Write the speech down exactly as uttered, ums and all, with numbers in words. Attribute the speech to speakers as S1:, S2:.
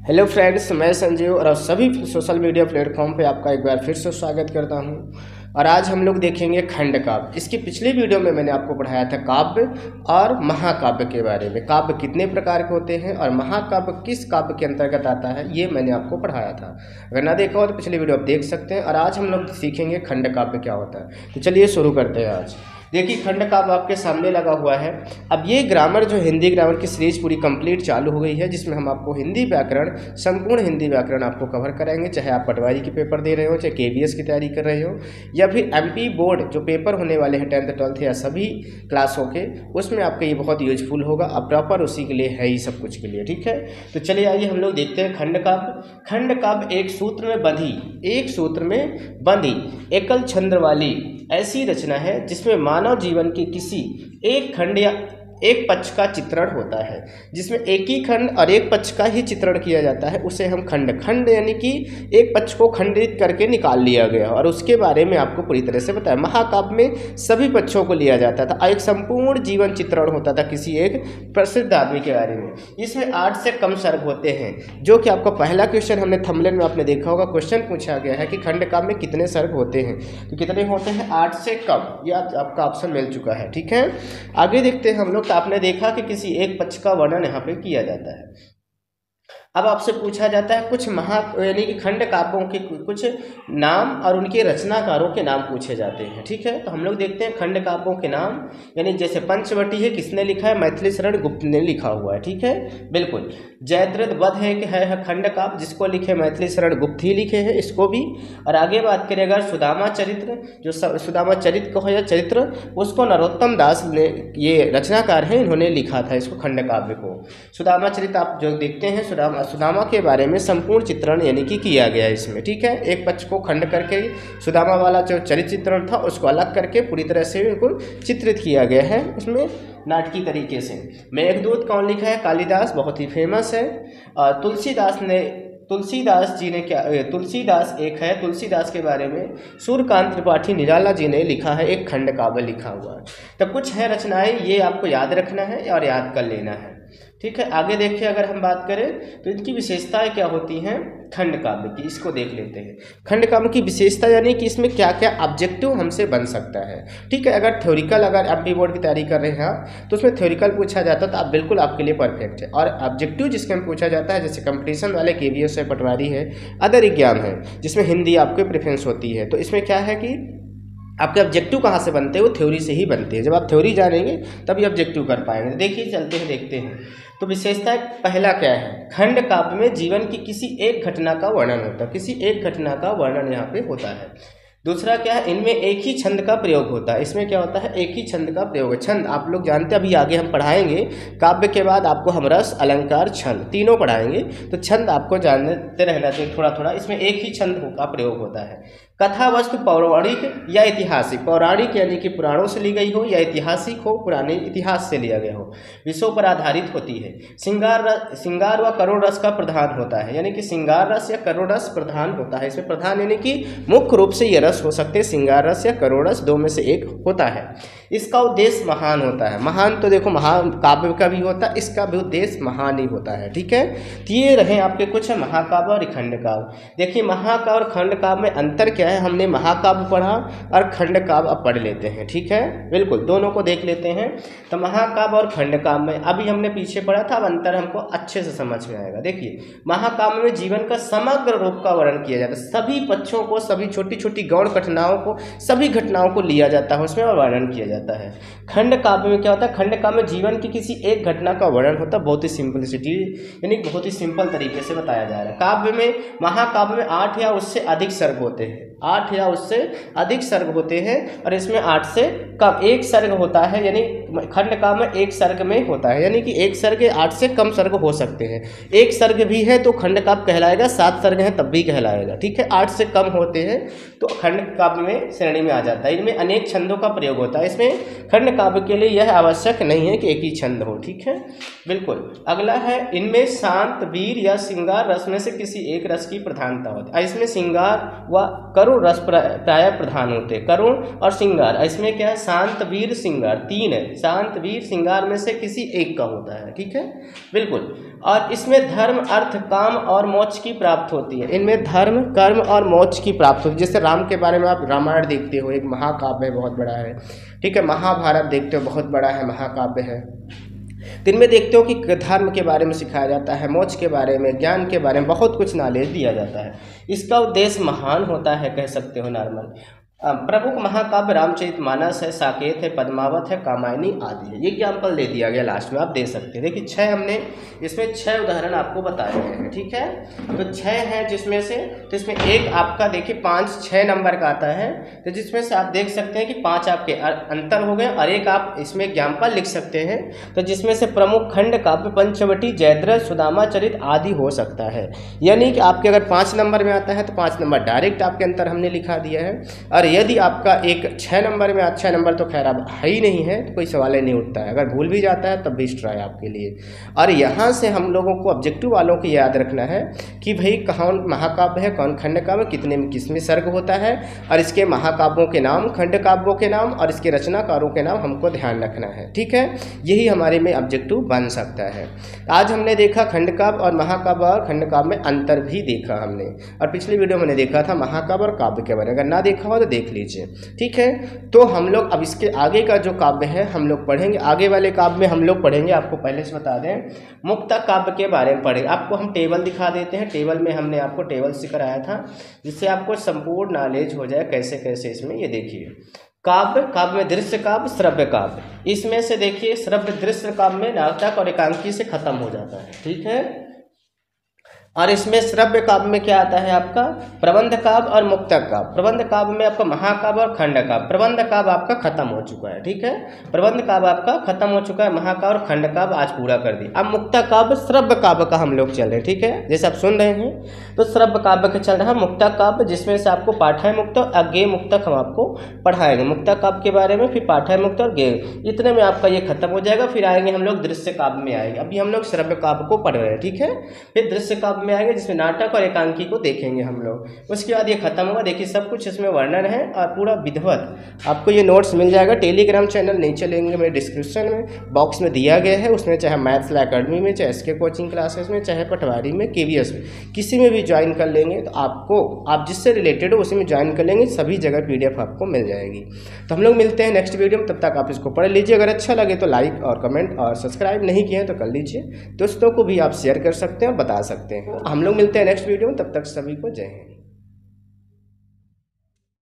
S1: Hello friends, मैं संजीव और सभी सोशल मीडिया प्लेटफॉर्म पे आपका एक बार फिर से स्वागत करता हूं। और आज हम लोग देखेंगे खंड काव्य। इसकी पिछली वीडियो में मैंने आपको पढ़ाया था काव्य और महाकाव्य के बारे में। काव्य कितने प्रकार के होते हैं और महाकाव्य किस काव्य के अंतर्गत आता है, ये मैंने आपको पढ़ाया था। अगर ना देखा हो तो पिछली वीडियो आप देख सकते हैं। और आज हम लोग सीखेंगे खंड काव्य क्या होता है। तो चलिए शुरू करते हैं। आज देखिए खंड काव्य आपके सामने लगा हुआ है। अब ये ग्रामर जो हिंदी ग्रामर की सीरीज पूरी कंप्लीट चालू हो गई है, जिसमें हम आपको हिंदी व्याकरण, संपूर्ण हिंदी व्याकरण आपको कवर कराएंगे। चाहे आप पटवारी की पेपर दे रहे हो, चाहे केवीएस की तैयारी कर रहे हो, या फिर एमपी बोर्ड जो पेपर होने वाले हैं टेंथ ट्वेल्थ या सभी क्लासों के, उसमें आपके ये बहुत यूजफुल होगा। अब प्रॉपर उसी के लिए है ही सब कुछ के लिए, ठीक है। तो चलिए आइए हम लोग देखते हैं खंड काव्य। खंड काव्य एक सूत्र में बंधी एक सूत्र में बंधी एकल छंद वाली ऐसी रचना है जिसमें मानव जीवन के किसी एक खंड या एक पक्ष का चित्रण होता है। जिसमें एक ही खंड और एक पक्ष का ही चित्रण किया जाता है, उसे हम खंड खंड यानी कि एक पक्ष को खंडित करके निकाल लिया गया और उसके बारे में आपको पूरी तरह से बताया। महाकाव्य में सभी पक्षों को लिया जाता था, एक संपूर्ण जीवन चित्रण होता था किसी एक प्रसिद्ध आदमी के बारे में। इसमें आठ से कम सर्ग होते हैं, जो कि आपको पहला क्वेश्चन हमने थंबनेल में आपने देखा होगा, क्वेश्चन पूछा गया है कि खंड काव्य में कितने सर्ग होते हैं। तो कितने होते हैं? आठ से कम। यह आपका ऑप्शन मिल चुका है, ठीक है। आगे देखते हैं हम लोग। तो आपने देखा कि किसी एक पक्ष का वर्णन यहाँ पे किया जाता है। अब आपसे पूछा जाता है कुछ महा यानी कि खंड काव्यों के कुछ नाम और उनके रचनाकारों के नाम पूछे जाते हैं, ठीक है। तो हम लोग देखते हैं खंड काव्यों के नाम। यानी जैसे पंचवटी है, किसने लिखा है? मैथिली शरण गुप्त ने लिखा हुआ है, ठीक है, बिल्कुल। जयद्रथ वध है कि है, है खंड काव्य, जिसको लिखे मैथिली शरण गुप्त ही लिखे हैं इसको भी। और आगे बात करें अगर सुदामा चरित्र, जो सुदामा चरित्र को है या चरित्र, उसको नरोत्तम दास ने, ये रचनाकार हैं, इन्होंने लिखा था इसको खंड काव्य को। सुदामा चरित्र आप जो देखते हैं, सुदामा सुदामा के बारे में संपूर्ण चित्रण यानी कि किया गया है इसमें, ठीक है। एक पक्ष को खंड करके सुदामा वाला जो चरित्र चित्रण था उसको अलग करके पूरी तरह से बिल्कुल चित्रित किया गया है इसमें नाटकीय तरीके से। मेघदूत कौन लिखा है? कालिदास, बहुत ही फेमस है। और तुलसीदास ने तुलसीदास जी ने क्या तुलसीदास एक है, तुलसीदास के बारे में सूर्यकांत त्रिपाठी निराला जी ने लिखा है, एक खंड काव्य लिखा हुआ है। तो कुछ है रचनाएं, ये आपको याद रखना है और याद कर लेना है, ठीक है। आगे देखिए अगर हम बात करें तो इनकी विशेषताएं क्या होती हैं खंड काव्य की, इसको देख लेते हैं। खंड काव्य की विशेषता यानी कि इसमें क्या क्या ऑब्जेक्टिव हमसे बन सकता है, ठीक है। अगर थ्योरिकल अगर एमपी बोर्ड की तैयारी कर रहे हैं आप, तो उसमें थ्योरिकल पूछा जाता है तो आप बिल्कुल आपके लिए परफेक्ट है। और ऑब्जेक्टिव जिसके में पूछा जाता है, जैसे कंपटीशन वाले केवीएस है, पटवारी है, अदर एग्जाम है, जिसमें हिंदी आपको प्रेफरेंस होती है, तो इसमें क्या है कि आपके ऑब्जेक्टिव कहाँ से बनते हैं? वो थ्योरी से ही बनते हैं। जब आप थ्योरी जानेंगे तभी ऑब्जेक्टिव कर पाएंगे। देखिए चलते हैं देखते हैं। तो विशेषता पहला क्या है? खंड काव्य में जीवन की किसी एक घटना का वर्णन होता है, किसी एक घटना का वर्णन यहाँ पे होता है। दूसरा क्या है? इनमें एक ही छंद का प्रयोग होता है। इसमें क्या होता है? एक ही छंद का प्रयोग है। छंद आप लोग जानते हैं, अभी आगे हम पढ़ाएंगे काव्य के बाद आपको हम रस, अलंकार, छंद तीनों पढ़ाएंगे। तो छंद आपको जानते रहना चाहिए थोड़ा थोड़ा। इसमें एक ही छंद का प्रयोग होता है। कथा वस्तु पौराणिक या ऐतिहासिक, पौराणिक यानी कि पुराणों से ली गई हो, या ऐतिहासिक हो, पुराने इतिहास से लिया गया हो, विषयों पर आधारित होती है। श्रृंगार रस, श्रृंगार व करुण रस का प्रधान होता है, यानी कि श्रृंगार रस या करुण रस प्रधान होता है। इसमें प्रधान यानी कि मुख्य रूप से ये रस हो सकते हैं, श्रृंगार रस या करुण रस, दो में से एक होता है। इसका उद्देश्य महान होता है। महान तो देखो महान काव्य का भी होता है, इसका भी उद्देश्य महान ही होता है, ठीक है। तो ये रहे आपके कुछ महाकाव्य और खंड काव्य। देखिए महाकाव्य और खंड काव्य में अंतर क्या है? हमने महाकाव्य पढ़ा और खंड काव्य अब पढ़ लेते हैं, ठीक है, बिल्कुल दोनों को देख लेते हैं। तो महाकाव्य और खंड काव्य में अभी हमने पीछे पढ़ा था, अब अंतर हमको अच्छे से समझ में आएगा। देखिए महाकाव्य में जीवन का समग्र रूप का वर्णन किया जाता है, सभी पक्षों को, सभी छोटी छोटी गौण घटनाओं को, सभी घटनाओं को लिया जाता है उसमें और वर्णन किया जाता है। खंड काव्य में क्या होता है? खंड काव्य में जीवन की किसी एक घटना का वर्णन होता है, बहुत ही सिंपलिसिटी यानी बहुत ही सिंपल तरीके से बताया जा रहा है। काव्य में, महाकाव्य में आठ या उससे अधिक सर्ग होते हैं, आठ या उससे अधिक सर्ग होते हैं। और इसमें आठ से कम एक सर्ग होता है, यानी खंड काव्य में एक सर्ग में होता है, यानी कि एक सर्ग, आठ से कम सर्ग हो सकते हैं। एक सर्ग भी है तो खंड काव्य कहलाएगा, सात सर्ग हैं तब भी कहलाएगा, ठीक है। आठ से कम होते हैं तो खंड काव्य में श्रेणी में आ जाता है। इनमें अनेक छंदों का प्रयोग होता है। इसमें खंड काव्य के लिए यह आवश्यक नहीं है कि एक ही छंद हो, ठीक है, बिल्कुल। अगला है, इनमें शांत, वीर या श्रृंगार रस में से किसी एक रस की प्रधानता होती है। इसमें श्रृंगार व करुण रस प्राय प्रधान होते हैं, करुण और श्रृंगार। इसमें क्या है, शांत, वीर, श्रृंगार, तीन है। शांत, वीर, श्रृंगार में से किसी एक का होता है, ठीक है, बिल्कुल। और इसमें धर्म, अर्थ, काम और मोक्ष की प्राप्त होती है। इनमें धर्म, कर्म और मोक्ष की प्राप्त होती है। जैसे राम के बारे में आप रामायण देखते हो, एक महाकाव्य है, बहुत बड़ा है, ठीक है। महाभारत देखते हो, बहुत बड़ा है, महाकाव्य है। तो इनमें देखते हो कि धर्म के बारे में सिखाया जाता है, मोक्ष के बारे में, ज्ञान के बारे में बहुत कुछ नॉलेज दिया जाता है। इसका उद्देश्य महान होता है, कह सकते हो नॉर्मल। प्रमुख महाकाव्य रामचरितमानस है, साकेत है, पद्मावत है, कामायनी आदि है। ये एग्जाम्पल दे दिया गया लास्ट में, आप दे सकते हैं। देखिए छः हमने इसमें छः उदाहरण आपको बताए गए हैं, ठीक है। तो छः हैं जिसमें से, तो इसमें एक आपका देखिए पाँच छः नंबर का आता है, तो जिसमें से आप देख सकते हैं कि पाँच आपके अंतर हो गए और एक आप इसमें एग्जाम्पल लिख सकते हैं। तो जिसमें से प्रमुख खंड काव्य पंचवटी, जयद्रथ, सुदामा चरित आदि हो सकता है। यानी कि आपके अगर पाँच नंबर में आता है तो पाँच नंबर डायरेक्ट आपके अंतर हमने लिखा दिया है। और यदि आपका एक छः नंबर में, अच्छा नंबर तो खैर अब है ही नहीं है तो कोई सवाल ही नहीं उठता है, अगर भूल भी जाता है तब भी ट्राई आपके लिए। और यहाँ से हम लोगों को ऑब्जेक्टिव वालों को याद रखना है कि भाई कौन महाकाव्य है, कौन खंड काव्य, कितने में किसमें सर्ग होता है, और इसके महाकाव्यों के नाम, खंड काव्यों के नाम और इसके रचनाकारों के नाम हमको ध्यान रखना है, ठीक है। यही हमारे में ऑब्जेक्टिव बन सकता है। आज हमने देखा खंड काव्य और महाकाव्य और खंड काव्य में अंतर भी देखा हमने, और पिछली वीडियो में देखा था महाकाव्य और काव्य के बारे में, अगर ना देखा हो तो देख लीजिए, ठीक है। तो हम लोग अब इसके आगे का जो काव्य है हम लोग पढ़ेंगे। आगे वाले काव्य में हम लोग पढ़ेंगे, आपको पहले से बता दें, मुक्तक काव्य के बारे में पढ़ेंगे। आपको हम टेबल दिखा देते हैं, टेबल में हमने आपको टेबल से कराया था, जिससे आपको संपूर्ण नॉलेज हो जाए कैसे कैसे इसमें। ये देखिए काव्य, काव्य में दृश्य काव्य, श्रव्य काव्य। इसमें से देखिए श्रव्य दृश्य काव्य में नाटक और एकांकी से खत्म हो जाता है, ठीक है। और इसमें श्रव्य काव्य में क्या आता है आपका, प्रबंध काव्य और मुक्तक काव्य। प्रबंध काव्य में आपका महाकाव्य और खंड काव्य। प्रबंध काव्य आपका खत्म हो चुका है, ठीक है, प्रबंध काव्य आपका खत्म हो चुका है। महाकाव्य और खंड काव्य आज पूरा कर दी। अब मुक्तक काव्य, श्रव्य काव्य का हम लोग चल रहे हैं, ठीक है। जैसे आप सुन रहे हैं तो श्रव्य काव्य का चल रहा है मुक्तक काव्य, जिसमें से आपको पाठ्य मुक्त और अज्ञेय मुक्तक हम आपको पढ़ाएंगे। मुक्तक काव्य के बारे में, फिर पाठ्य मुक्त और ज्ञेय, इतने में आपका ये खत्म हो जाएगा। फिर आएंगे हम लोग दृश्य काव्य में आएंगे। अभी हम लोग श्रव्य काव्य को पढ़ रहे हैं, ठीक है। फिर दृश्य काव्य में आएंगे जिसमें नाटक और एकांकी को देखेंगे हम लोग। उसके बाद ये खत्म होगा। देखिए सब कुछ इसमें वर्णन है और पूरा विधिवत आपको ये नोट्स मिल जाएगा। टेलीग्राम चैनल नहीं चलेंगे, मेरे डिस्क्रिप्शन में बॉक्स में दिया गया है, उसमें चाहे मैथ्स अकेडमी में, चाहे एसके कोचिंग क्लासेस में, चाहे पटवारी में, केवीएस में, किसी में भी ज्वाइन कर लेंगे तो आपको, आप जिससे रिलेटेड हो उसी में ज्वाइन कर लेंगे, सभी जगह पीडीएफ आपको मिल जाएगी। तो हम लोग मिलते हैं नेक्स्ट वीडियो में, तब तक आप इसको पढ़ लीजिए। अगर अच्छा लगे तो लाइक और कमेंट और सब्सक्राइब नहीं किए तो कर लीजिए। दोस्तों को भी आप शेयर कर सकते हैं और बता सकते हैं। हम लोग मिलते हैं नेक्स्ट वीडियो में, तब तक सभी को जय हिंद।